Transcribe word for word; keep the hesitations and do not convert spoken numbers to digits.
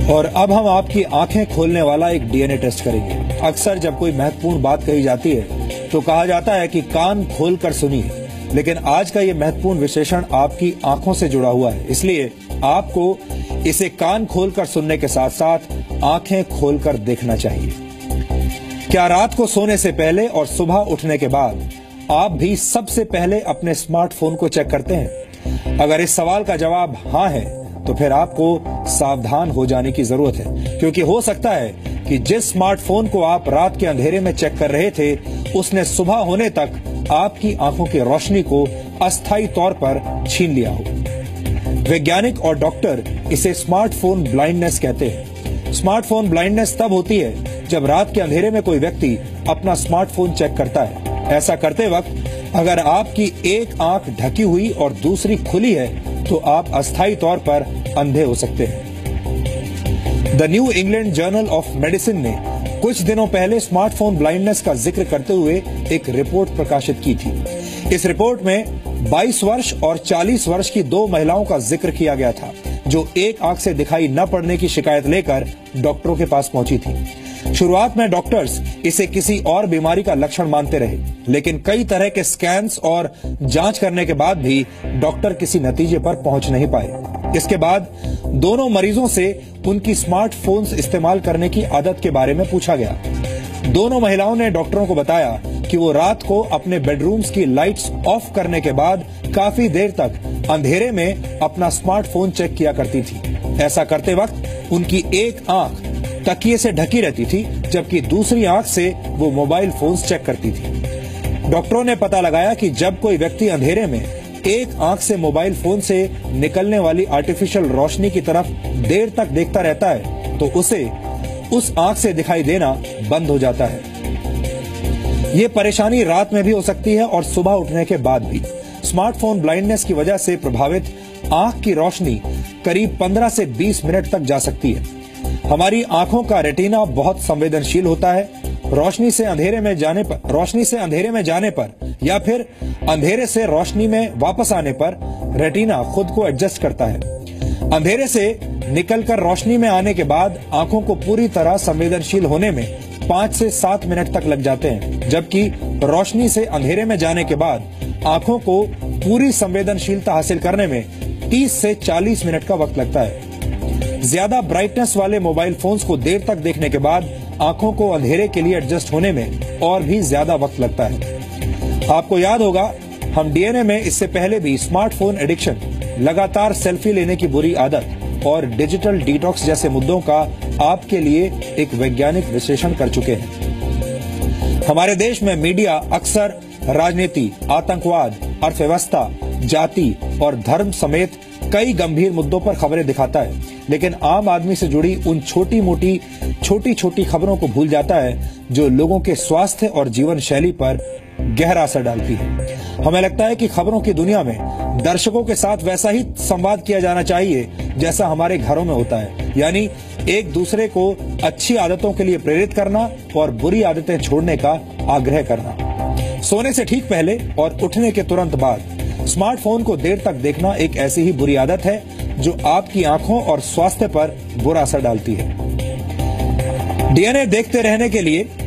और अब हम आपकी आंखें खोलने वाला एक डीएनए टेस्ट करेंगे। अक्सर जब कोई महत्वपूर्ण बात कही जाती है तो कहा जाता है कि कान खोलकर सुनिए, लेकिन आज का ये महत्वपूर्ण विशेषण आपकी आंखों से जुड़ा हुआ है, इसलिए आपको इसे कान खोलकर सुनने के साथ साथ आंखें खोलकर देखना चाहिए। क्या रात को सोने से पहले और सुबह उठने के बाद आप भी सबसे पहले अपने स्मार्टफोन को चेक करते हैं? अगर इस सवाल का जवाब हाँ है तो फिर आपको सावधान हो जाने की जरूरत है, क्योंकि हो सकता है कि जिस स्मार्टफोन को आप रात के अंधेरे में चेक कर रहे थे उसने सुबह होने तक आपकी आंखों की रोशनी को अस्थायी तौर पर छीन लिया हो। वैज्ञानिक और डॉक्टर इसे स्मार्टफोन ब्लाइंडनेस कहते हैं। स्मार्टफोन ब्लाइंडनेस तब होती है जब रात के अंधेरे में कोई व्यक्ति अपना स्मार्टफोन चेक करता है। ऐसा करते वक्त अगर आपकी एक आंख ढकी हुई और दूसरी खुली है तो आप अस्थायी तौर पर अंधे हो सकते हैं। The New England Journal of Medicine ने कुछ दिनों पहले स्मार्टफोन ब्लाइंडनेस का जिक्र करते हुए एक रिपोर्ट प्रकाशित की थी। इस रिपोर्ट में बाईस वर्ष और चालीस वर्ष की दो महिलाओं का जिक्र किया गया था जो एक आंख से दिखाई न पड़ने की शिकायत लेकर डॉक्टरों के पास पहुंची थी। शुरुआत में डॉक्टर्स इसे किसी और बीमारी का लक्षण मानते रहे, लेकिन कई तरह के स्कैन्स और जांच करने के बाद भी डॉक्टर किसी नतीजे पर पहुंच नहीं पाए। इसके बाद दोनों मरीजों से उनकी स्मार्टफोन्स इस्तेमाल करने की आदत के बारे में पूछा गया। दोनों महिलाओं ने डॉक्टरों को बताया कि वो रात को अपने बेडरूम्स की लाइट्स ऑफ करने के बाद काफी देर तक अंधेरे में अपना स्मार्टफोन चेक किया करती थी। ऐसा करते वक्त उनकी एक आंख तकिए से ढकी रहती थी, जबकि दूसरी आंख से वो मोबाइल फोन्स चेक करती थी। डॉक्टरों ने पता लगाया कि जब कोई व्यक्ति अंधेरे में एक आंख से मोबाइल फोन से निकलने वाली आर्टिफिशियल रोशनी की तरफ देर तक देखता रहता है तो उसे उस आंख से दिखाई देना बंद हो जाता है। ये परेशानी रात में भी हो सकती है और सुबह उठने के बाद भी। स्मार्टफोन ब्लाइंडनेस की वजह से प्रभावित आंख की रोशनी करीब पंद्रह से बीस मिनट तक जा सकती है। हमारी आंखों का रेटिना बहुत संवेदनशील होता है। रोशनी से अंधेरे में जाने पर रोशनी से अंधेरे में जाने पर या फिर अंधेरे से रोशनी में वापस आने पर रेटिना खुद को एडजस्ट करता है। अंधेरे से निकलकर रोशनी में आने के बाद आंखों को पूरी तरह संवेदनशील होने में पाँच से सात मिनट तक लग जाते हैं, जबकि रोशनी से अंधेरे में जाने के बाद आंखों को पूरी संवेदनशीलता हासिल करने में तीस से चालीस मिनट का वक्त लगता है। ज्यादा ब्राइटनेस वाले मोबाइल फोन्स को देर तक देखने के बाद आंखों को अंधेरे के लिए एडजस्ट होने में और भी ज्यादा वक्त लगता है। आपको याद होगा, हम डीएनए में इससे पहले भी स्मार्टफोन एडिक्शन, लगातार सेल्फी लेने की बुरी आदत और डिजिटल डिटॉक्स जैसे मुद्दों का आपके लिए एक वैज्ञानिक विश्लेषण कर चुके हैं। हमारे देश में मीडिया अक्सर राजनीति, आतंकवाद, अर्थव्यवस्था, जाति और धर्म समेत कई गंभीर मुद्दों पर खबरें दिखाता है, लेकिन आम आदमी से जुड़ी उन छोटी मोटी छोटी छोटी खबरों को भूल जाता है जो लोगों के स्वास्थ्य और जीवन शैली पर गहरा असर डालती है। हमें लगता है कि खबरों की दुनिया में दर्शकों के साथ वैसा ही संवाद किया जाना चाहिए जैसा हमारे घरों में होता है, यानी एक दूसरे को अच्छी आदतों के लिए प्रेरित करना और बुरी आदतें छोड़ने का आग्रह करना। सोने से ठीक पहले और उठने के तुरंत बाद स्मार्टफोन को देर तक देखना एक ऐसी ही बुरी आदत है जो आपकी आंखों और स्वास्थ्य पर बुरा असर डालती है। डीएनए देखते रहने के लिए